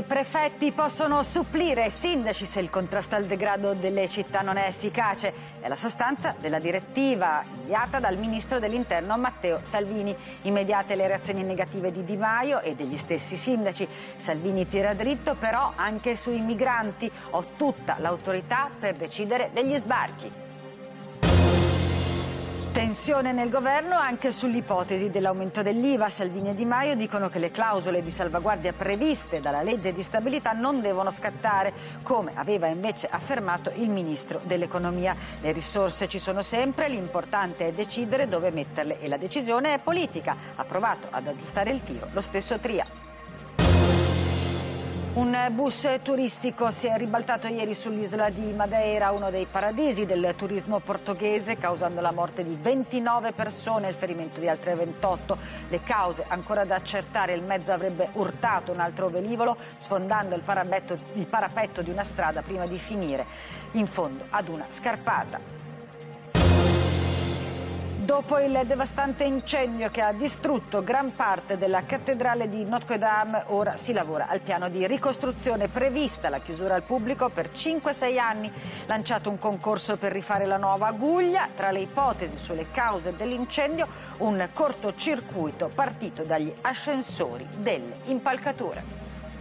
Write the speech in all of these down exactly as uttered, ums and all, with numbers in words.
prefetti possono supplire ai sindaci se il contrasto al degrado delle città non è efficace. È la sostanza della direttiva inviata dal ministro dell'Interno Matteo Salvini. Immediate le reazioni negative di Di Maio e degli stessi sindaci. Salvini tira dritto però anche sui migranti. Ho tutta l'autorità per decidere degli sbarchi. Tensione nel governo anche sull'ipotesi dell'aumento dell'I V A. Salvini e Di Maio dicono che le clausole di salvaguardia previste dalla legge di stabilità non devono scattare, come aveva invece affermato il ministro dell'economia. Le risorse ci sono sempre, l'importante è decidere dove metterle e la decisione è politica. Ha provato ad aggiustare il tiro lo stesso Tria. Un bus turistico si è ribaltato ieri sull'isola di Madeira, uno dei paradisi del turismo portoghese, causando la morte di ventinove persone e il ferimento di altre ventotto. Le cause ancora da accertare. Il mezzo avrebbe urtato un altro velivolo, sfondando il parapetto, il parapetto di una strada prima di finire in fondo ad una scarpata. Dopo il devastante incendio che ha distrutto gran parte della cattedrale di Notre-Dame, ora si lavora al piano di ricostruzione. Prevista la chiusura al pubblico per cinque sei anni. Lanciato un concorso per rifare la nuova guglia. Tra le ipotesi sulle cause dell'incendio, un cortocircuito partito dagli ascensori delle impalcature.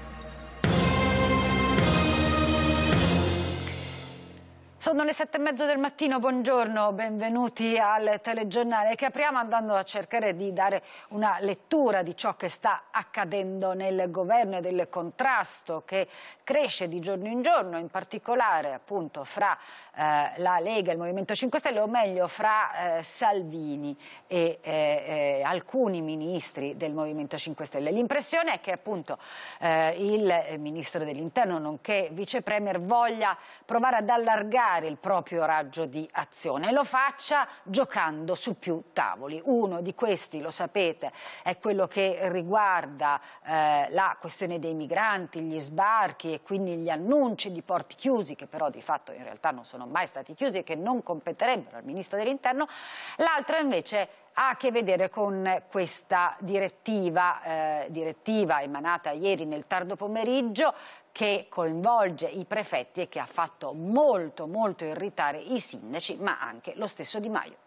Sono le sette e mezzo del mattino, buongiorno, benvenuti al telegiornale che apriamo andando a cercare di dare una lettura di ciò che sta accadendo nel governo e del contrasto che cresce di giorno in giorno, in particolare appunto fra eh, la Lega e il Movimento cinque Stelle, o meglio fra eh, Salvini e eh, eh, alcuni ministri del Movimento cinque Stelle. L'impressione è che appunto eh, il ministro dell'Interno, nonché vice premier, voglia provare ad allargare il proprio raggio di azione e lo faccia giocando su più tavoli. Uno di questi, lo sapete, è quello che riguarda eh, la questione dei migranti, gli sbarchi e quindi gli annunci di porti chiusi, che però di fatto in realtà non sono mai stati chiusi e che non competerebbero al ministro dell'Interno. L'altro invece ha a che vedere con questa direttiva, eh, direttiva emanata ieri nel tardo pomeriggio, che coinvolge i prefetti e che ha fatto molto molto irritare i sindaci, ma anche lo stesso Di Maio.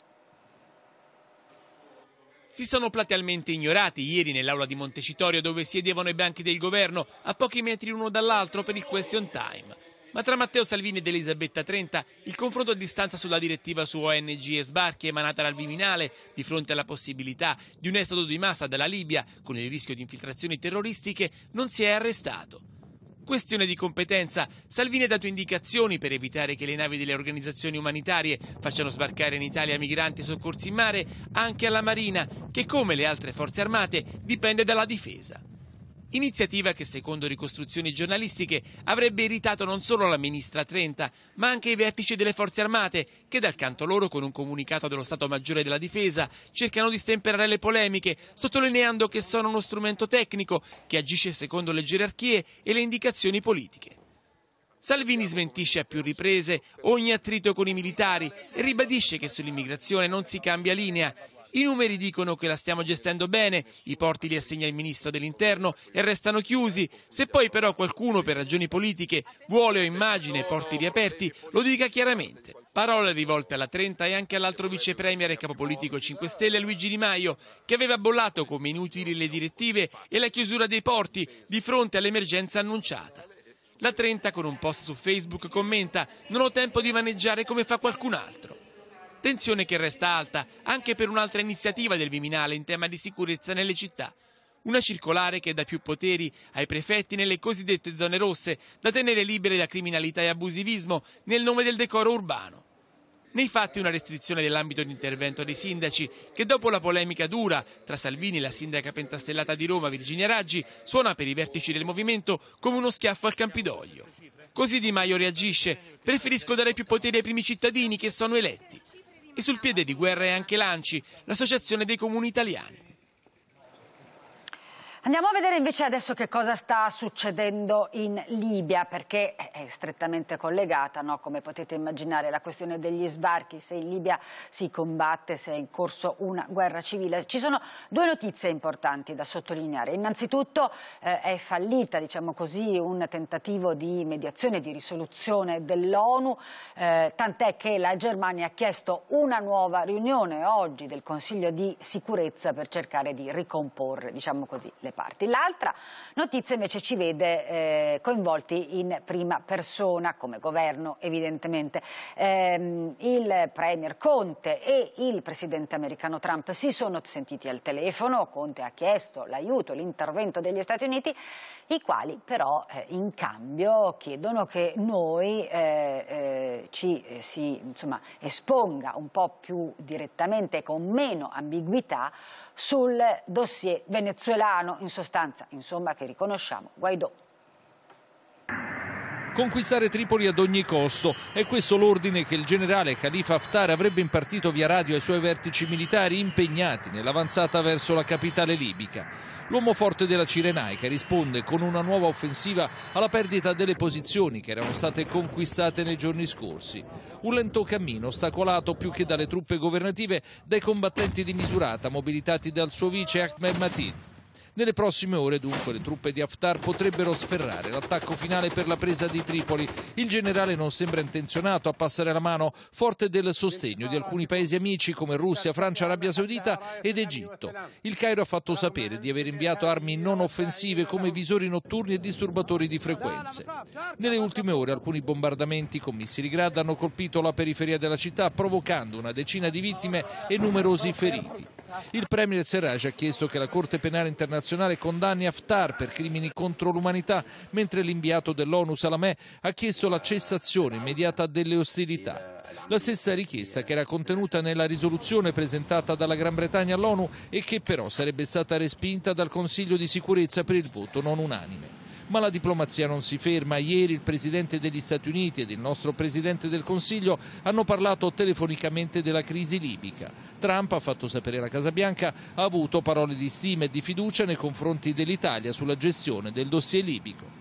Si sono platealmente ignorati ieri nell'aula di Montecitorio, dove siedevano i banchi del governo a pochi metri l'uno dall'altro per il question time. Ma tra Matteo Salvini ed Elisabetta Trenta il confronto a distanza sulla direttiva su O N G e sbarchi emanata dal Viminale di fronte alla possibilità di un esodo di massa dalla Libia con il rischio di infiltrazioni terroristiche non si è arrestato. Questione di competenza, Salvini ha dato indicazioni per evitare che le navi delle organizzazioni umanitarie facciano sbarcare in Italia migranti soccorsi in mare anche alla Marina, che come le altre forze armate dipende dalla difesa. Iniziativa che secondo ricostruzioni giornalistiche avrebbe irritato non solo la ministra Trenta, ma anche i vertici delle forze armate che dal canto loro con un comunicato dello Stato Maggiore della Difesa cercano di stemperare le polemiche, sottolineando che sono uno strumento tecnico che agisce secondo le gerarchie e le indicazioni politiche. Salvini smentisce a più riprese ogni attrito con i militari e ribadisce che sull'immigrazione non si cambia linea. I numeri dicono che la stiamo gestendo bene, i porti li assegna il ministro dell'Interno e restano chiusi. Se poi però qualcuno per ragioni politiche vuole o immagina porti riaperti, lo dica chiaramente. Parole rivolte alla Trenta e anche all'altro vice premier e capopolitico cinque Stelle Luigi Di Maio, che aveva bollato come inutili le direttive e la chiusura dei porti di fronte all'emergenza annunciata. La Trenta con un post su Facebook commenta: non ho tempo di vaneggiare come fa qualcun altro. Tensione che resta alta anche per un'altra iniziativa del Viminale in tema di sicurezza nelle città. Una circolare che dà più poteri ai prefetti nelle cosiddette zone rosse, da tenere libere da criminalità e abusivismo nel nome del decoro urbano. Nei fatti una restrizione dell'ambito di intervento dei sindaci che dopo la polemica dura tra Salvini e la sindaca pentastellata di Roma Virginia Raggi suona per i vertici del movimento come uno schiaffo al Campidoglio. Così Di Maio reagisce: preferisco dare più poteri ai primi cittadini che sono eletti. E sul piede di guerra è anche l'A N C I, l'Associazione dei Comuni Italiani. Andiamo a vedere invece adesso che cosa sta succedendo in Libia, perché è strettamente collegata, no? Come potete immaginare, la questione degli sbarchi, se in Libia si combatte, se è in corso una guerra civile. Ci sono due notizie importanti da sottolineare. Innanzitutto eh, è fallita, diciamo così, un tentativo di mediazione, di risoluzione dell'ONU, eh, tant'è che la Germania ha chiesto una nuova riunione oggi del Consiglio di sicurezza per cercare di ricomporre, diciamo così, le parti. L'altra notizia invece ci vede eh, coinvolti in prima persona, come governo evidentemente. Eh, il premier Conte e il presidente americano Trump si sono sentiti al telefono. Conte ha chiesto l'aiuto, l'intervento degli Stati Uniti, i quali però eh, in cambio chiedono che noi eh, eh, ci eh, si insomma, esponga un po' più direttamente, con meno ambiguità, sul dossier venezuelano, in sostanza, insomma, che riconosciamo Guaidó. Conquistare Tripoli ad ogni costo, è questo l'ordine che il generale Khalifa Haftar avrebbe impartito via radio ai suoi vertici militari impegnati nell'avanzata verso la capitale libica. L'uomo forte della Cirenaica risponde con una nuova offensiva alla perdita delle posizioni che erano state conquistate nei giorni scorsi. Un lento cammino ostacolato più che dalle truppe governative dai combattenti di Misurata mobilitati dal suo vice Ahmed Matin. Nelle prossime ore dunque le truppe di Haftar potrebbero sferrare l'attacco finale per la presa di Tripoli. Il generale non sembra intenzionato a passare la mano, forte del sostegno di alcuni paesi amici come Russia, Francia, Arabia Saudita ed Egitto. Il Cairo ha fatto sapere di aver inviato armi non offensive come visori notturni e disturbatori di frequenze. Nelle ultime ore alcuni bombardamenti con missili Grad hanno colpito la periferia della città, provocando una decina di vittime e numerosi feriti. Il premier Serraj ha chiesto che la Corte Penale Internazionale condanni Haftar per crimini contro l'umanità, mentre l'inviato dell'ONU Salamé ha chiesto la cessazione immediata delle ostilità. La stessa richiesta che era contenuta nella risoluzione presentata dalla Gran Bretagna all'ONU e che però sarebbe stata respinta dal Consiglio di sicurezza per il voto non unanime. Ma la diplomazia non si ferma. Ieri il Presidente degli Stati Uniti ed il nostro Presidente del Consiglio hanno parlato telefonicamente della crisi libica. Trump, ha fatto sapere la Casa Bianca, ha avuto parole di stima e di fiducia nei confronti dell'Italia sulla gestione del dossier libico.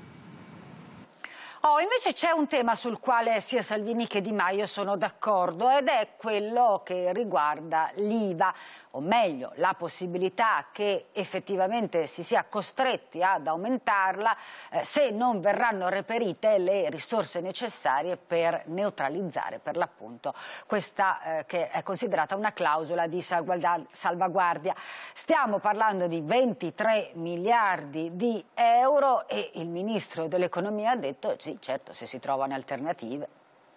Oh, invece c'è un tema sul quale sia Salvini che Di Maio sono d'accordo ed è quello che riguarda l'I V A, o meglio la possibilità che effettivamente si sia costretti ad aumentarla eh, se non verranno reperite le risorse necessarie per neutralizzare per l'appunto questa eh, che è considerata una clausola di salvaguardia. Stiamo parlando di ventitré miliardi di euro e il Ministro dell'Economia ha detto sì, certo, se si trovano alternative.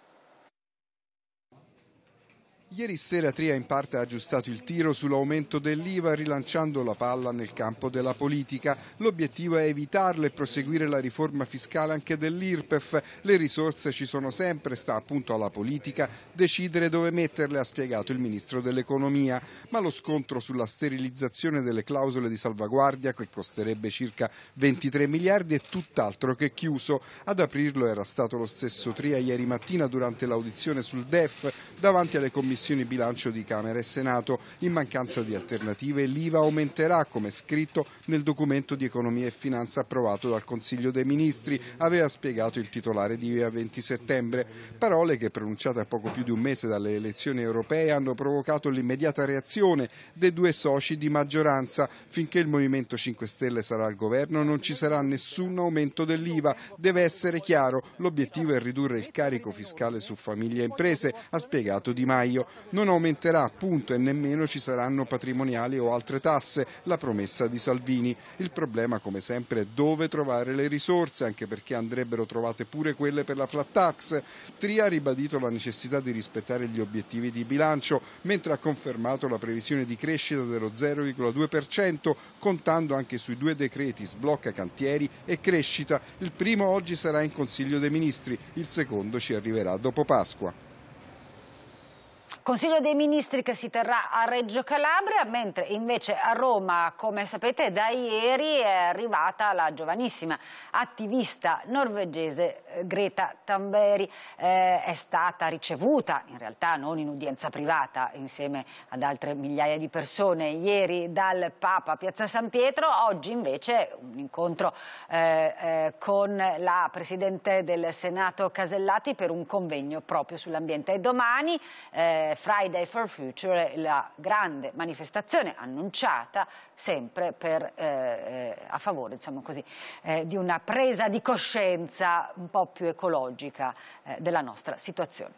Ieri sera Tria in parte ha aggiustato il tiro sull'aumento dell'I V A rilanciando la palla nel campo della politica. L'obiettivo è evitarlo e proseguire la riforma fiscale anche dell'I R P E F. Le risorse ci sono sempre, sta appunto alla politica decidere dove metterle, ha spiegato il Ministro dell'Economia. Ma lo scontro sulla sterilizzazione delle clausole di salvaguardia, che costerebbe circa ventitré miliardi, è tutt'altro che chiuso. Ad aprirlo era stato lo stesso Tria ieri mattina durante l'audizione sul D E F davanti alle commissioni bilancio di Camera e Senato. In mancanza di alternative l'I V A aumenterà, come scritto nel documento di economia e finanza approvato dal Consiglio dei Ministri, aveva spiegato il titolare di Via venti settembre. Parole che, pronunciate a poco più di un mese dalle elezioni europee, hanno provocato l'immediata reazione dei due soci di maggioranza. Finché il Movimento cinque Stelle sarà al governo non ci sarà nessun aumento dell'I V A, deve essere chiaro, l'obiettivo è ridurre il carico fiscale su famiglie e imprese, ha spiegato Di Maio. Non aumenterà, appunto, e nemmeno ci saranno patrimoniali o altre tasse, la promessa di Salvini. Il problema, come sempre, è dove trovare le risorse, anche perché andrebbero trovate pure quelle per la flat tax. Tria ha ribadito la necessità di rispettare gli obiettivi di bilancio, mentre ha confermato la previsione di crescita dello zero virgola due per cento, contando anche sui due decreti sblocca cantieri e crescita. Il primo oggi sarà in Consiglio dei Ministri, il secondo ci arriverà dopo Pasqua. Consiglio dei Ministri che si terrà a Reggio Calabria, mentre invece a Roma, come sapete, da ieri è arrivata la giovanissima attivista norvegese Greta Thunberg. Eh, è stata ricevuta, in realtà non in udienza privata, insieme ad altre migliaia di persone, ieri dal Papa a Piazza San Pietro. Oggi invece un incontro eh, eh, con la Presidente del Senato Casellati per un convegno proprio sull'ambiente. E domani eh, Friday for Future, la grande manifestazione annunciata sempre per, eh, a favore, diciamo così, eh, di una presa di coscienza un po' più ecologica eh, della nostra situazione.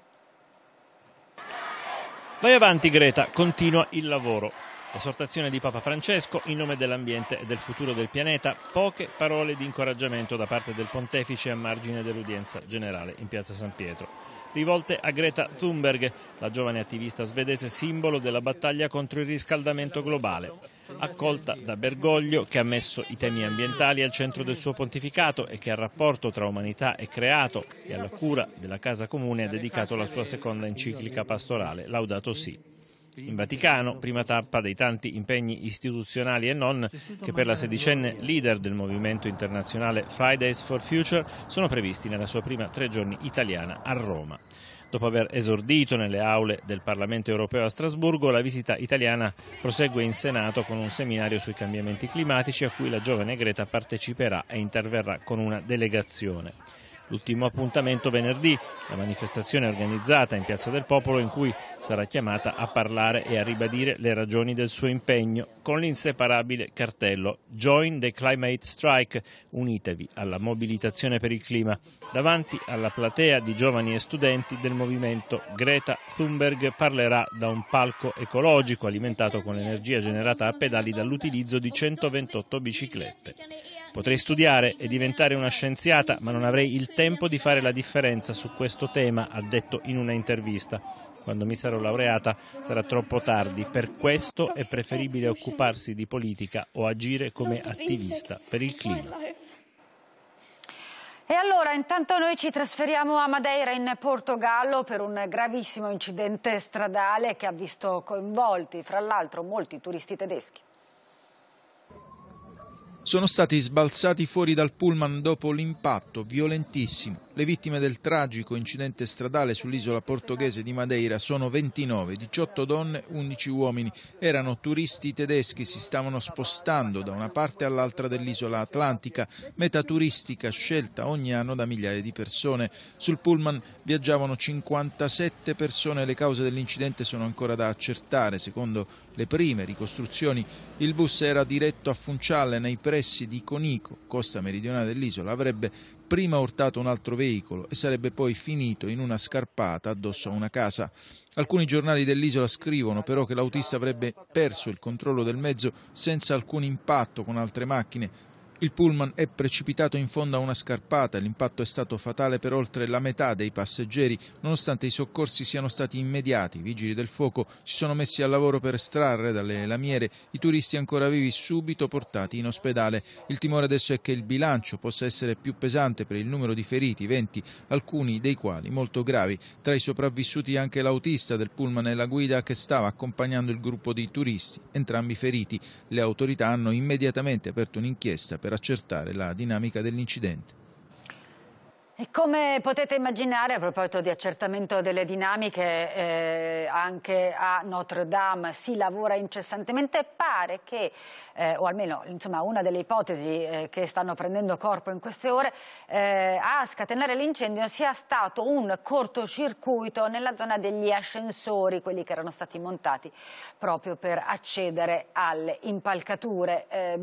Vai avanti Greta, continua il lavoro. Esortazione di Papa Francesco in nome dell'ambiente e del futuro del pianeta, poche parole di incoraggiamento da parte del pontefice a margine dell'udienza generale in Piazza San Pietro. Rivolte a Greta Thunberg, la giovane attivista svedese simbolo della battaglia contro il riscaldamento globale. Accolta da Bergoglio, che ha messo i temi ambientali al centro del suo pontificato e che al rapporto tra umanità e creato e alla cura della casa comune ha dedicato la sua seconda enciclica pastorale, Laudato Si. In Vaticano, prima tappa dei tanti impegni istituzionali e non che per la sedicenne leader del movimento internazionale Fridays for Future sono previsti nella sua prima tre giorni italiana a Roma. Dopo aver esordito nelle aule del Parlamento europeo a Strasburgo, la visita italiana prosegue in Senato con un seminario sui cambiamenti climatici a cui la giovane Greta parteciperà e interverrà con una delegazione. L'ultimo appuntamento venerdì, la manifestazione organizzata in Piazza del Popolo in cui sarà chiamata a parlare e a ribadire le ragioni del suo impegno con l'inseparabile cartello Join the Climate Strike, unitevi alla mobilitazione per il clima. Davanti alla platea di giovani e studenti del movimento, Greta Thunberg parlerà da un palco ecologico alimentato con l'energia generata a pedali dall'utilizzo di centoventotto biciclette. Potrei studiare e diventare una scienziata, ma non avrei il tempo di fare la differenza su questo tema, ha detto in una intervista. Quando mi sarò laureata sarà troppo tardi, per questo è preferibile occuparsi di politica o agire come attivista per il clima. E allora, intanto noi ci trasferiamo a Madeira in Portogallo per un gravissimo incidente stradale che ha visto coinvolti, fra l'altro, molti turisti tedeschi. Sono stati sbalzati fuori dal pullman dopo l'impatto violentissimo. Le vittime del tragico incidente stradale sull'isola portoghese di Madeira sono ventinove, diciotto donne, undici uomini. Erano turisti tedeschi, si stavano spostando da una parte all'altra dell'isola atlantica, meta turistica scelta ogni anno da migliaia di persone. Sul pullman viaggiavano cinquantasette persone, le cause dell'incidente sono ancora da accertare. Secondo le prime ricostruzioni, il bus era diretto a Funchal nei pressi di Conico, costa meridionale dell'isola, avrebbe prima urtato un altro veicolo e sarebbe poi finito in una scarpata addosso a una casa. Alcuni giornali dell'isola scrivono però che l'autista avrebbe perso il controllo del mezzo senza alcun impatto con altre macchine. Il pullman è precipitato in fondo a una scarpata, l'impatto è stato fatale per oltre la metà dei passeggeri, nonostante i soccorsi siano stati immediati. I vigili del fuoco si sono messi al lavoro per estrarre dalle lamiere i turisti ancora vivi, subito portati in ospedale. Il timore adesso è che il bilancio possa essere più pesante per il numero di feriti, venti, alcuni dei quali molto gravi. Tra i sopravvissuti anche l'autista del pullman e la guida che stava accompagnando il gruppo di turisti, entrambi feriti. Le autorità hanno immediatamente aperto un'inchiesta per accertare la dinamica dell'incidente. E come potete immaginare, a proposito di accertamento delle dinamiche, eh, anche a Notre Dame si lavora incessantemente. Pare che, eh, o almeno insomma, una delle ipotesi eh, che stanno prendendo corpo in queste ore, eh, a scatenare l'incendio sia stato un cortocircuito nella zona degli ascensori, quelli che erano stati montati proprio per accedere alle impalcature. Eh,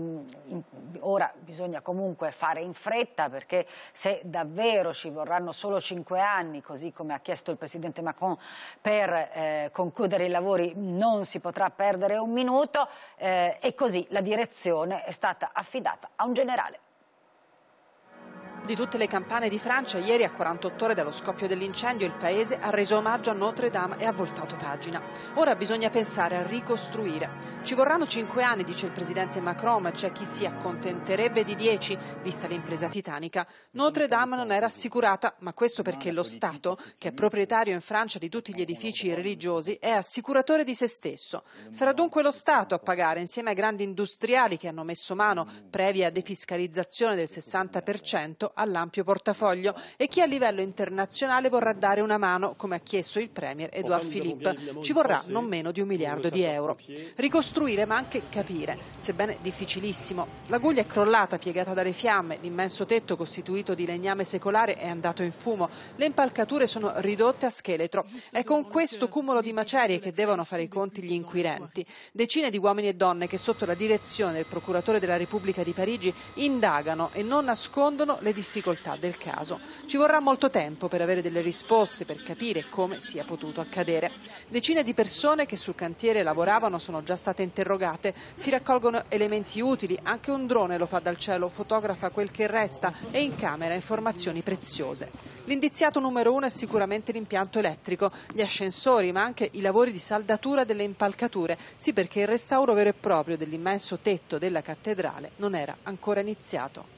ora bisogna comunque fare in fretta, perché se da davvero ci vorranno solo cinque anni, così come ha chiesto il Presidente Macron, per eh, concludere i lavori, non si potrà perdere un minuto, eh, e così la direzione è stata affidata a un generale. Di tutte le campane di Francia, ieri a quarantotto ore dallo scoppio dell'incendio il paese ha reso omaggio a Notre Dame e ha voltato pagina. Ora bisogna pensare a ricostruire. Ci vorranno cinque anni, dice il presidente Macron, ma c'è chi si accontenterebbe di dieci, vista l'impresa titanica. Notre Dame non era assicurata, ma questo perché lo Stato, che è proprietario in Francia di tutti gli edifici religiosi, è assicuratore di se stesso. Sarà dunque lo Stato a pagare, insieme ai grandi industriali che hanno messo mano, previa defiscalizzazione del sessanta per cento, all'ampio portafoglio, e chi a livello internazionale vorrà dare una mano, come ha chiesto il premier Édouard Philippe. Ci vorrà non meno di un miliardo di euro. Ricostruire, ma anche capire, sebbene difficilissimo. La guglia è crollata, piegata dalle fiamme, l'immenso tetto costituito di legname secolare è andato in fumo, le impalcature sono ridotte a scheletro. È con questo cumulo di macerie che devono fare i conti gli inquirenti. Decine di uomini e donne che sotto la direzione del procuratore della Repubblica di Parigi indagano e non nascondono le difficoltà del caso. Ci vorrà molto tempo per avere delle risposte, per capire come sia potuto accadere. Decine di persone che sul cantiere lavoravano sono già state interrogate, si raccolgono elementi utili, anche un drone lo fa dal cielo, fotografa quel che resta e incamera informazioni preziose. L'indiziato numero uno è sicuramente l'impianto elettrico, gli ascensori, ma anche i lavori di saldatura delle impalcature, sì, perché il restauro vero e proprio dell'immenso tetto della cattedrale non era ancora iniziato.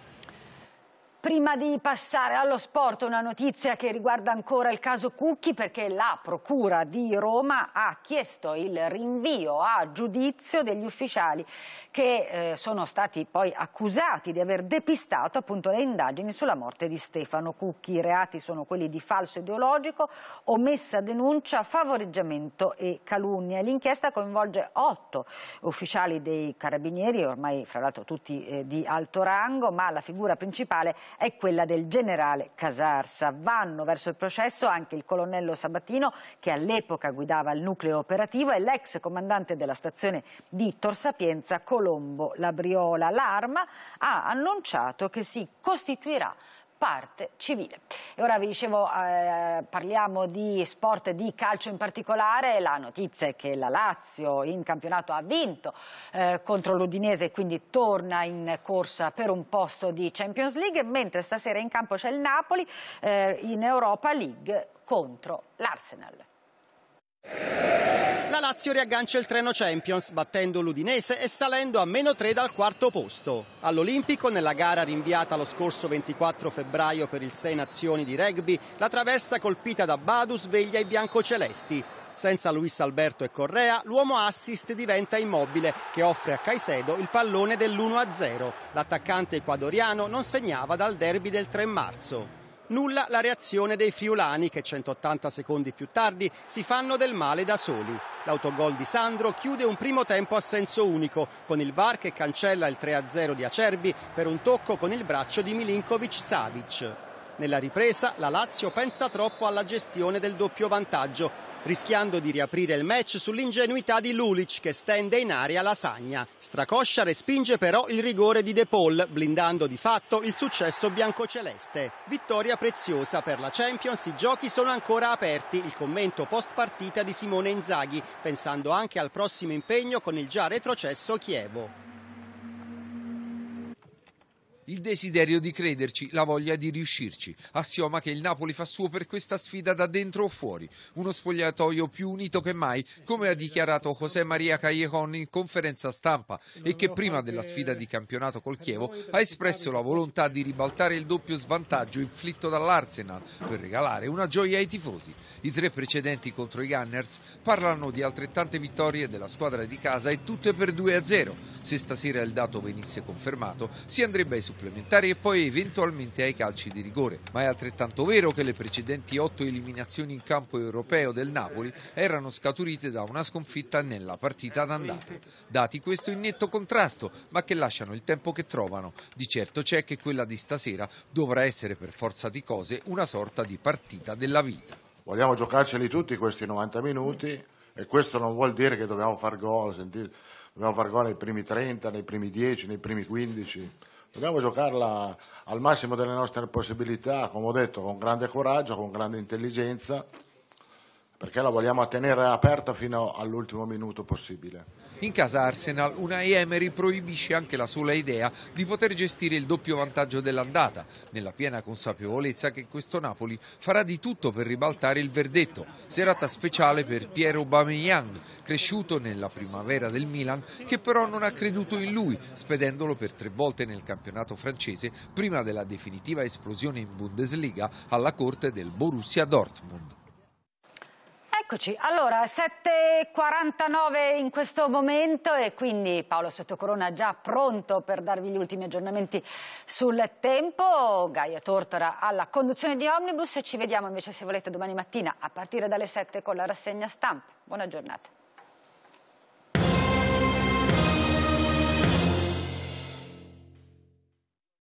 Prima di passare allo sport, una notizia che riguarda ancora il caso Cucchi, perché la Procura di Roma ha chiesto il rinvio a giudizio degli ufficiali che eh, sono stati poi accusati di aver depistato appunto le indagini sulla morte di Stefano Cucchi. I reati sono quelli di falso ideologico, omessa denuncia, favoreggiamento e calunnia. L'inchiesta coinvolge otto ufficiali dei Carabinieri, ormai fra l'altro tutti eh, di alto rango, ma la figura principale è quella del generale Casarsa. Vanno verso il processo anche il colonnello Sabatino, che all'epoca guidava il nucleo operativo, e l'ex comandante della stazione di Tor Sapienza, Colombo Labriola. L'Arma ha annunciato che si costituirà parte civile. E ora vi dicevo, eh, parliamo di sport e di calcio in particolare. La notizia è che la Lazio in campionato ha vinto eh, contro l'Udinese e quindi torna in corsa per un posto di Champions League, mentre stasera in campo c'è il Napoli eh, in Europa League contro l'Arsenal. La Lazio riaggancia il treno Champions, battendo l'Udinese e salendo a meno tre dal quarto posto. All'Olimpico, nella gara rinviata lo scorso ventiquattro febbraio per il Sei Nazioni di rugby, la traversa colpita da Badu sveglia i biancocelesti. Senza Luis Alberto e Correa, l'uomo assist diventa Immobile, che offre a Caicedo il pallone dell'uno a zero. L'attaccante ecuadoriano non segnava dal derby del tre marzo. Nulla la reazione dei friulani che centottanta secondi più tardi si fanno del male da soli. L'autogol di Sandro chiude un primo tempo a senso unico, con il V A R che cancella il tre a zero di Acerbi per un tocco con il braccio di Milinkovic-Savic. Nella ripresa la Lazio pensa troppo alla gestione del doppio vantaggio, rischiando di riaprire il match sull'ingenuità di Lulic che stende in aria Lasagna. Stracoscia respinge però il rigore di De Paul, blindando di fatto il successo biancoceleste. Vittoria preziosa per la Champions, i giochi sono ancora aperti, il commento post partita di Simone Inzaghi, pensando anche al prossimo impegno con il già retrocesso Chievo. Il desiderio di crederci, la voglia di riuscirci, assioma che il Napoli fa suo per questa sfida da dentro o fuori, uno spogliatoio più unito che mai, come ha dichiarato José María Callejon in conferenza stampa, e che prima della sfida di campionato col Chievo ha espresso la volontà di ribaltare il doppio svantaggio inflitto dall'Arsenal per regalare una gioia ai tifosi. I tre precedenti contro i Gunners parlano di altrettante vittorie della squadra di casa e tutte per due a zero. Se stasera il dato venisse confermato, si andrebbe ai supplementari e poi eventualmente ai calci di rigore, ma è altrettanto vero che le precedenti otto eliminazioni in campo europeo del Napoli erano scaturite da una sconfitta nella partita d'andata. Dati questo in netto contrasto, ma che lasciano il tempo che trovano. Di certo c'è che quella di stasera dovrà essere per forza di cose una sorta di partita della vita. Vogliamo giocarceli tutti questi novanta minuti e questo non vuol dire che dobbiamo far gol, sentite, dobbiamo far gol nei primi trenta, nei primi dieci, nei primi quindici. Dobbiamo giocarla al massimo delle nostre possibilità, come ho detto, con grande coraggio, con grande intelligenza, perché la vogliamo tenere aperta fino all'ultimo minuto possibile. In casa Arsenal, Unai Emery proibisce anche la sola idea di poter gestire il doppio vantaggio dell'andata, nella piena consapevolezza che questo Napoli farà di tutto per ribaltare il verdetto. Serata speciale per Pierre Aubameyang, cresciuto nella primavera del Milan, che però non ha creduto in lui, spedendolo per tre volte nel campionato francese prima della definitiva esplosione in Bundesliga alla corte del Borussia Dortmund. Eccoci, allora sette e quarantanove in questo momento e quindi Paolo Sottocorona già pronto per darvi gli ultimi aggiornamenti sul tempo. Gaia Tortora alla conduzione di Omnibus e ci vediamo invece se volete domani mattina a partire dalle sette con la rassegna stampa. Buona giornata.